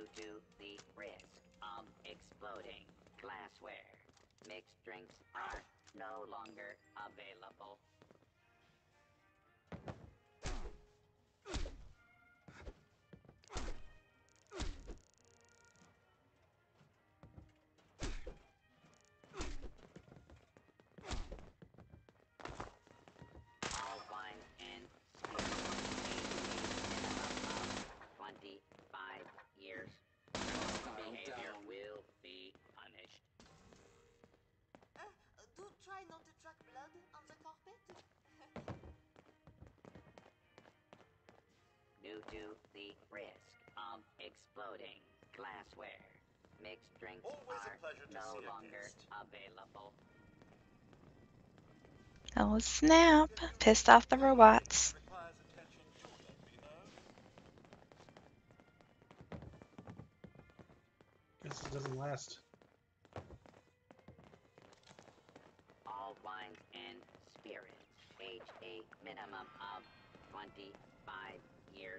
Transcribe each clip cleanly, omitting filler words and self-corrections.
Due to the risk of exploding glassware, mixed drinks are no longer available. All wine and spirits age a minimum of 25 years. Behavior will be punished. Do try not to track blood on the carpet. Due to the risk of exploding glassware, mixed drinks Always a are pleasure to no see a longer guest. available. Oh snap! Pissed off the robots. Requires attention to them, you know. Guess it doesn't last. All wines and spirits age a minimum of 25 years.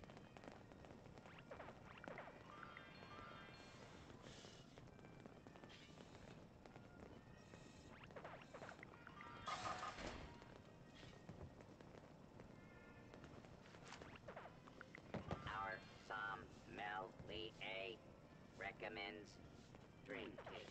Our sommelier recommends drinking.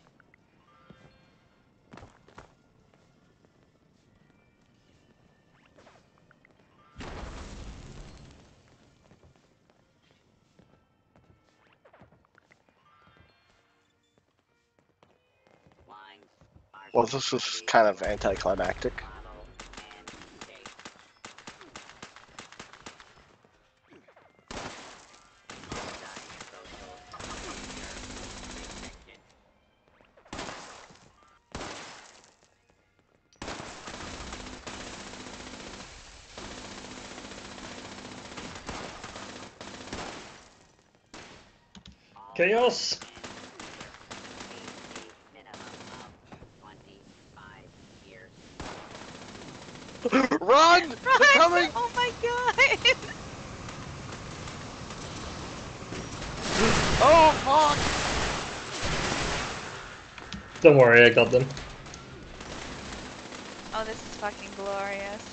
Wines are Well, this was ready, kind of anticlimactic. bottle and shake. Diet social behavior restricted. All Chaos! wines and spirits age a minimum of 25 years. Run! They're coming! Oh my god! Oh, fuck! Don't worry, I got them. Oh, this is fucking glorious.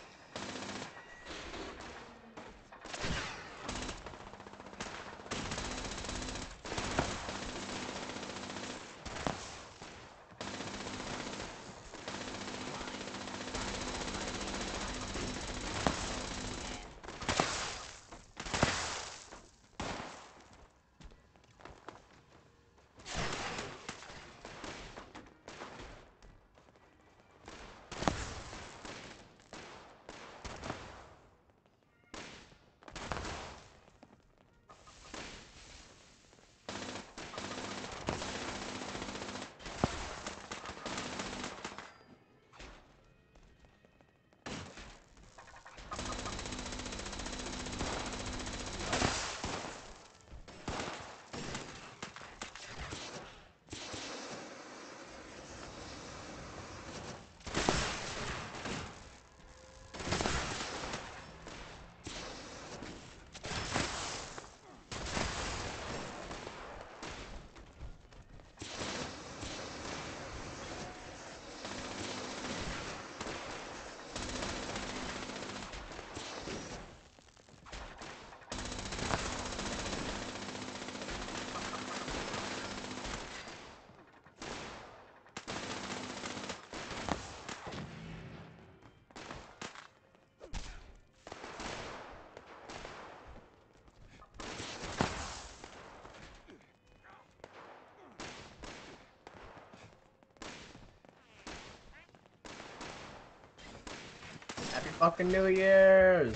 Happy fucking New Year's!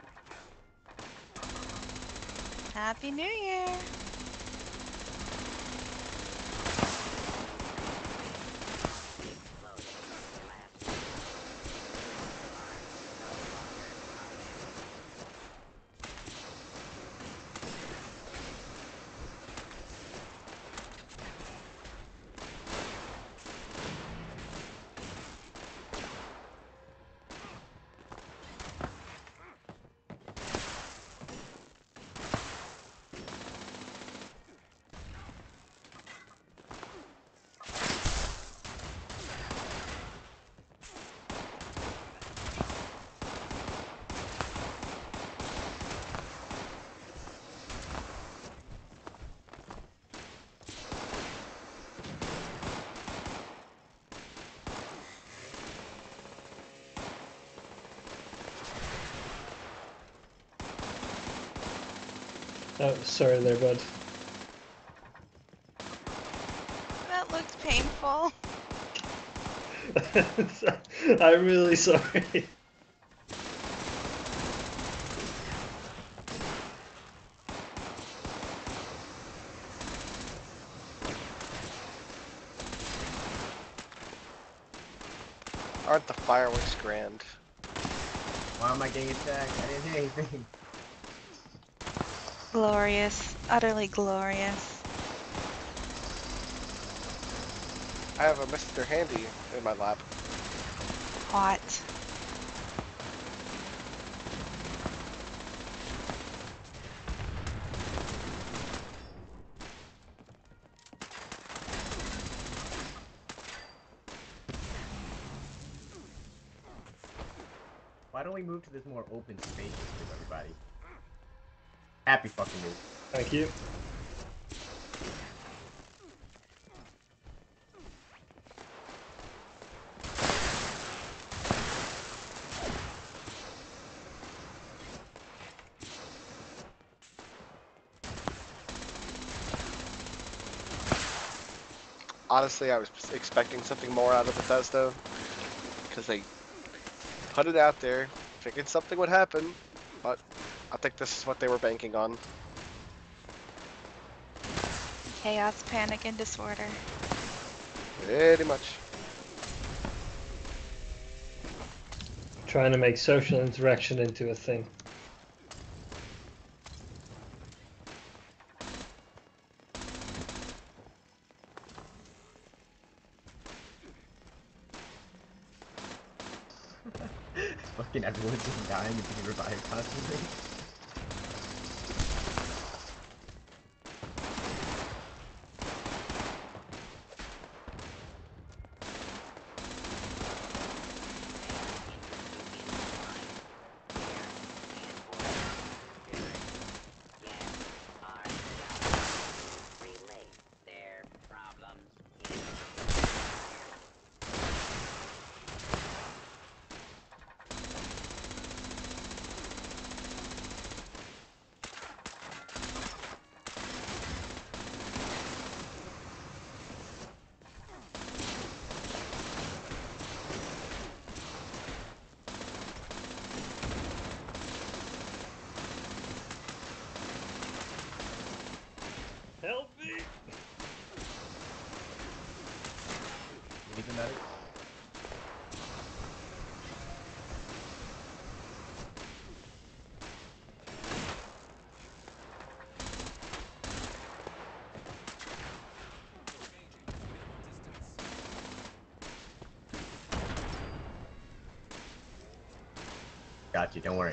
Happy New Year! Oh, sorry there, bud. That looked painful. I'm really sorry. Aren't the fireworks grand? Why am I getting attacked? I didn't hit anything. Glorious. Utterly glorious. I have a Mr. Handy in my lap. Hot. Why don't we move to this more open space with everybody? Happy fucking New Year. Thank you. Honestly, I was expecting something more out of Bethesda, because they put it out there, figured something would happen, but I think this is what they were banking on. Chaos, panic, and disorder. Pretty much. Trying to make social interaction into a thing. Fucking everyone's just dying and being revived constantly. Relate their problems. Help me! You need the medic? Got you, don't worry.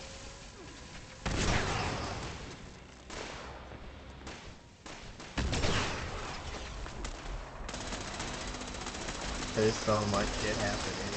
There's so much shit happening.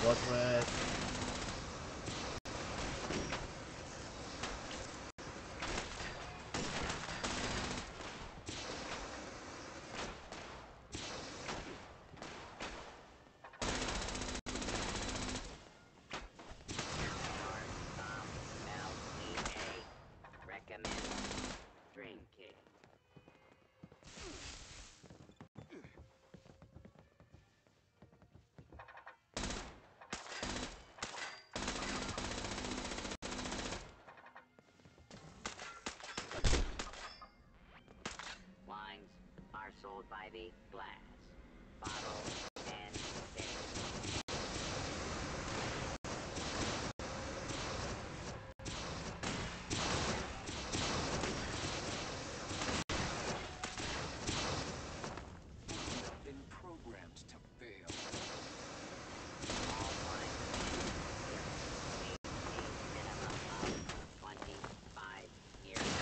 Northwest. Recommend drinking. Wines are sold by the glass, bottle, and case. Been programmed to fail. All wines and spirits need a minimum of 25 years.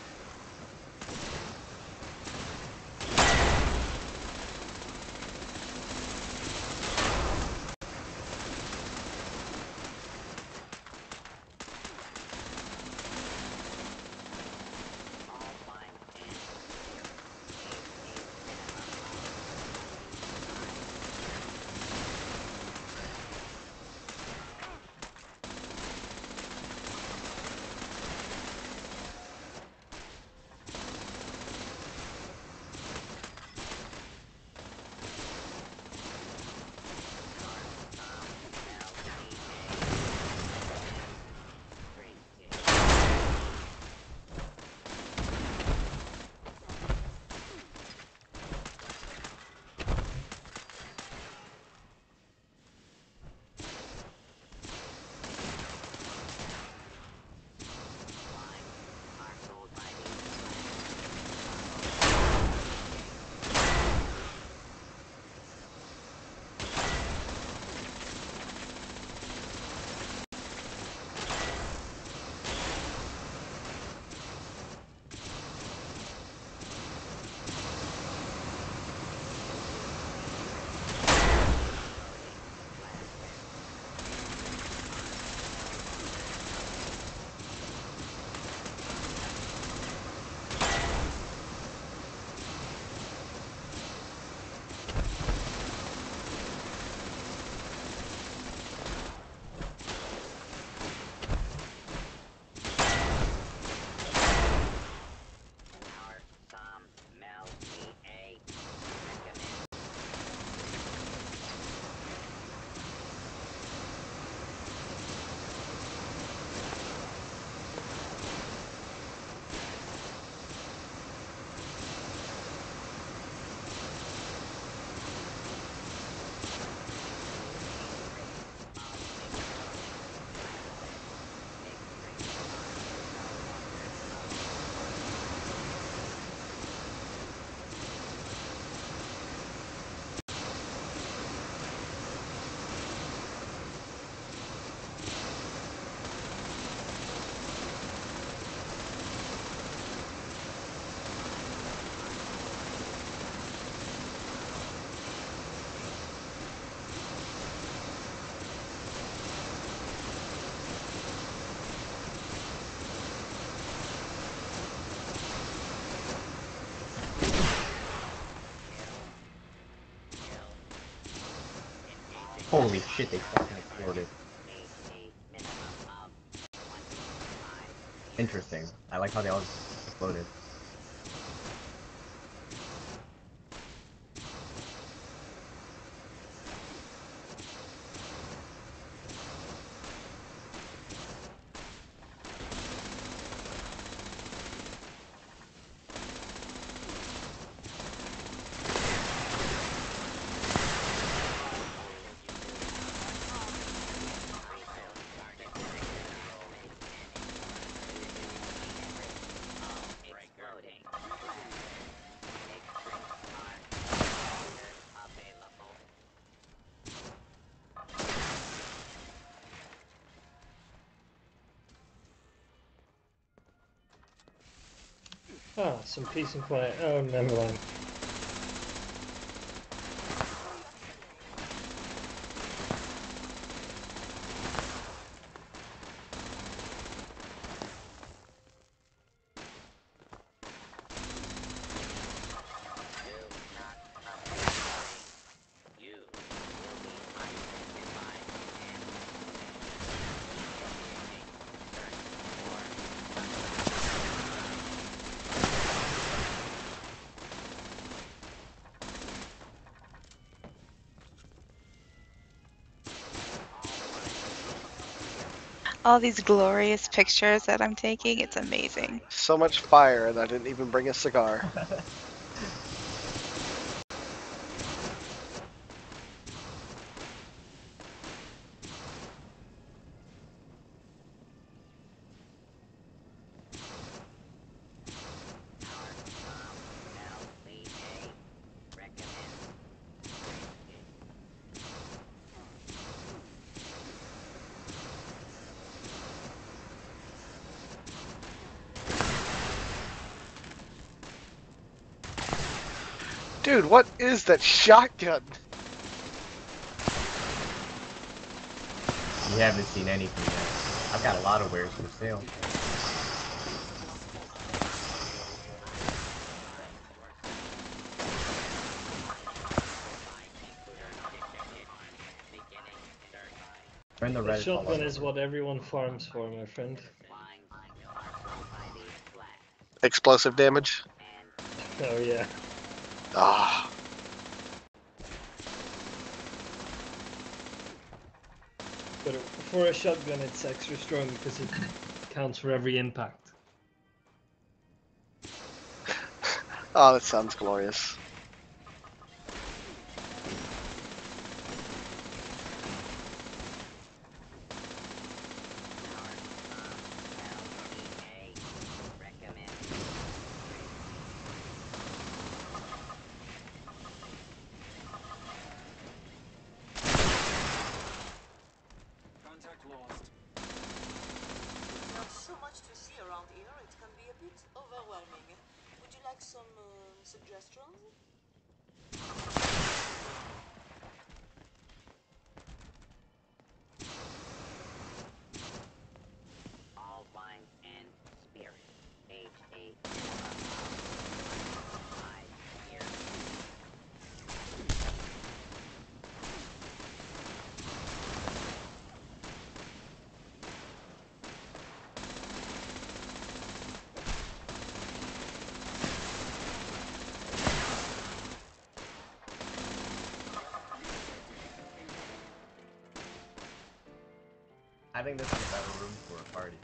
All wines and spirits need a minimum are sold by the Our Psalm Mel EA recommend. Holy shit, they fucking exploded. A minimum of 25 years. Interesting. I like how they all exploded. Exploding. Mixed drinks are no longer available. Ah, some peace and quiet. Oh, never mind. All these glorious pictures that I'm taking, it's amazing. So much fire, and I didn't even bring a cigar. Dude, what is that shotgun? You haven't seen anything yet. I've got a lot of wares for sale. Turn the The Reddit all shotgun over. is what everyone farms for, my friend. Explosive damage? Oh yeah. Ah. But for a shotgun, it's extra strong because it counts for every impact. Oh, that sounds glorious. Contact lost. There's so much to see around here, it can be a bit overwhelming. Would you like some suggestions? All wine and spirits. H.A. I think this is a better room for a party.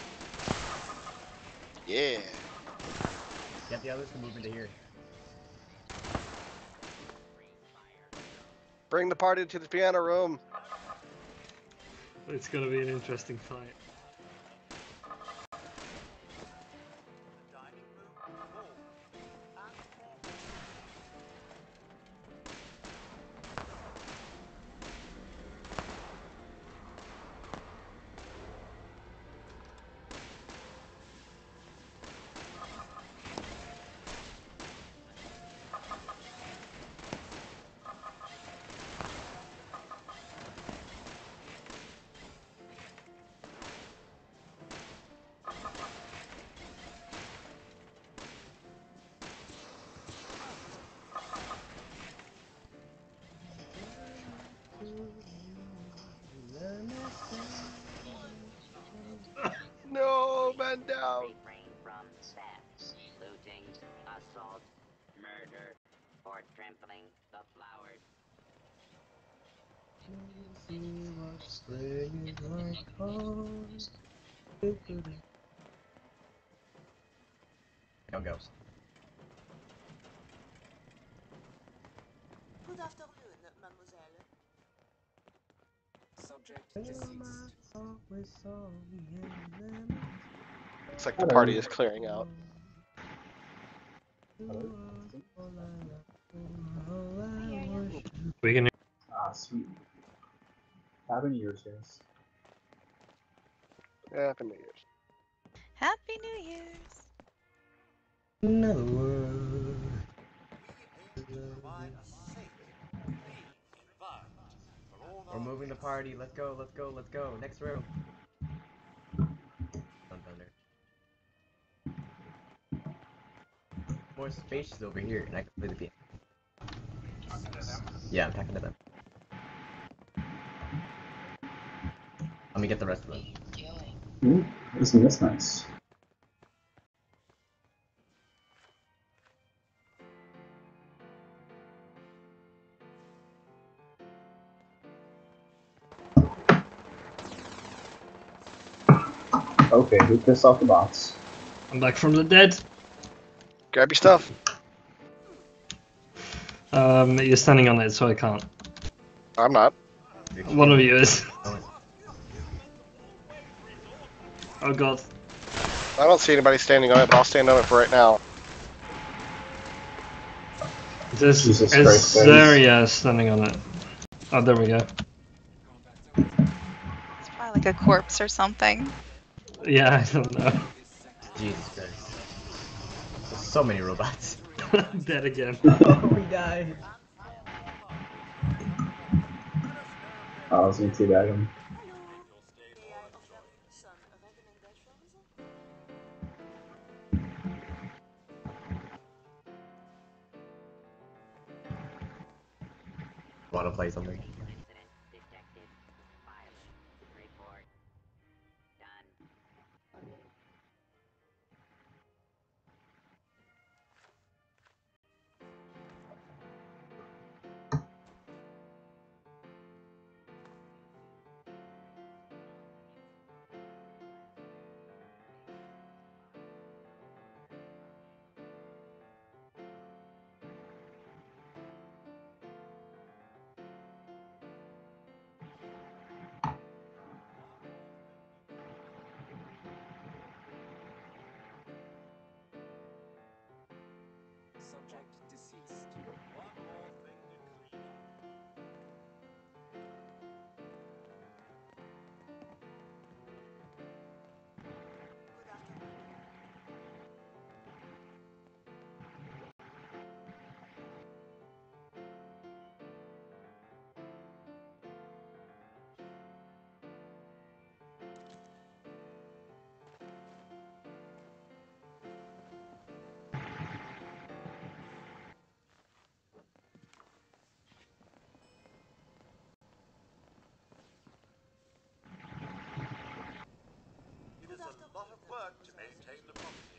Yeah. Get the others to move into here. Bring the party to the piano room. It's gonna be an interesting fight. No, man down. Refrain from theft, looting, assault, murder, or trampling the flowers. See what spring is like on. Don't go. Good afternoon, mademoiselle. Subject deceased. Looks like the Hello. party is clearing out. Hello. We can. Ah, sweet. Happy New Year's, guys. Happy New Year's. Happy New Year's! Another world. We're moving the party. Let's go, let's go, let's go. Next room. On thunder. More spacious over here, and I can play the piano. Yeah, I'm talking to them. Let me get the rest of them. Ooh, that's nice. Okay, who pissed off the bots? I'm back from the dead. Grab your stuff. You're standing on it, so I can't. I'm not. One of you is. Oh god. I don't see anybody standing on it, but I'll stand on it for right now. This Jesus is Christ, guys. Zaria standing on it. Oh, there we go. It's probably like a corpse or something. Yeah, I don't know. Jesus Christ. There's so many robots. Dead again. We died. I was gonna teabag him. Hello. May I offer you some recommendations? Want to play something? Incident detected. Pilot report done. Subject deceased. One more thing to clean up. Good afternoon. It is a lot of work to maintain the property.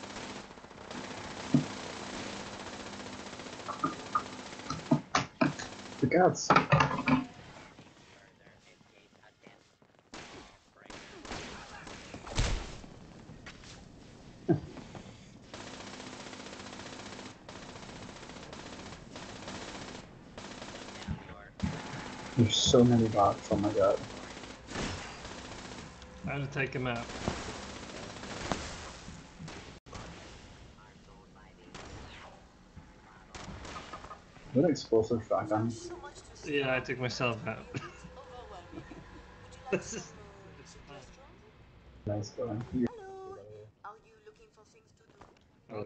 For God's sake. Further escape attempts. There's so many bots, oh my god. I had to take him out. What an explosive shotgun. So much to see Yeah, I around took here. myself out. It's overwhelming. Would you like This some is- it's fine. suggestions? Nice going. Hello. Are you looking for things to do? Oh.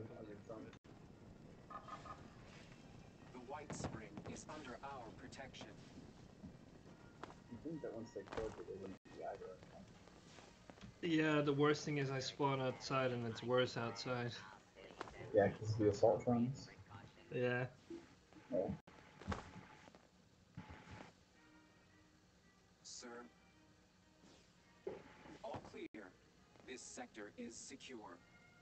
The Whitespring is under our protection. You think that once they killed you, they wouldn't be aggro anymore. Yeah, the worst thing is I spawn outside and it's worse outside. Yeah, because the assault drones. Yeah. Yeah. Sir, all clear. This sector is secure.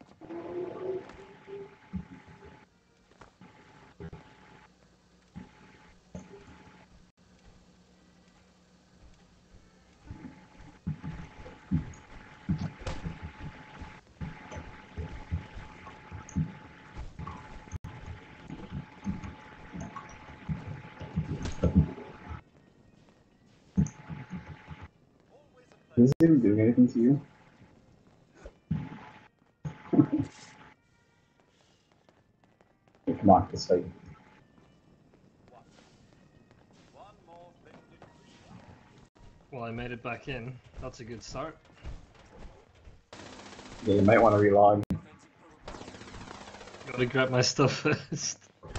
Is he even doing anything to you? Hey, come on, let's fight. One more thing to clean up. Well, I made it back in. That's a good start. Yeah, you might want to relog. Gotta grab my stuff first.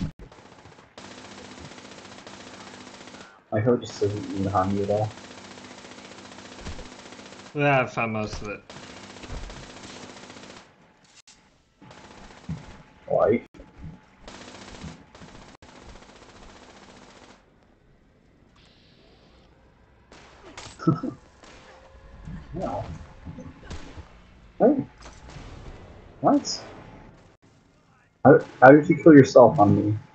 I hope this doesn't even harm you at all. Yeah, I found most of it. Why? No. Hey. What? How did you kill yourself on me?